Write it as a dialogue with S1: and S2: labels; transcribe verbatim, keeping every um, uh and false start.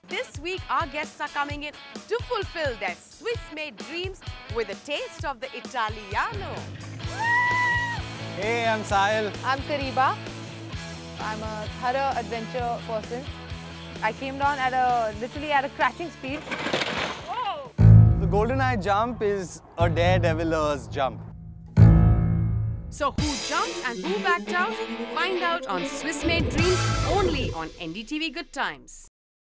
S1: This week, our guests are coming in to fulfill their Swiss-made dreams with a taste of the Italiano.
S2: Hey, I'm Sahil.
S3: I'm Kariba. I'm a thorough adventure person. I came down at a literally at a crashing speed.
S1: Whoa!
S2: The Golden Eye jump is a daredeviler's jump.
S1: So who jumped and who backed out? Find out on Swiss-made dreams only on N D T V Good Times.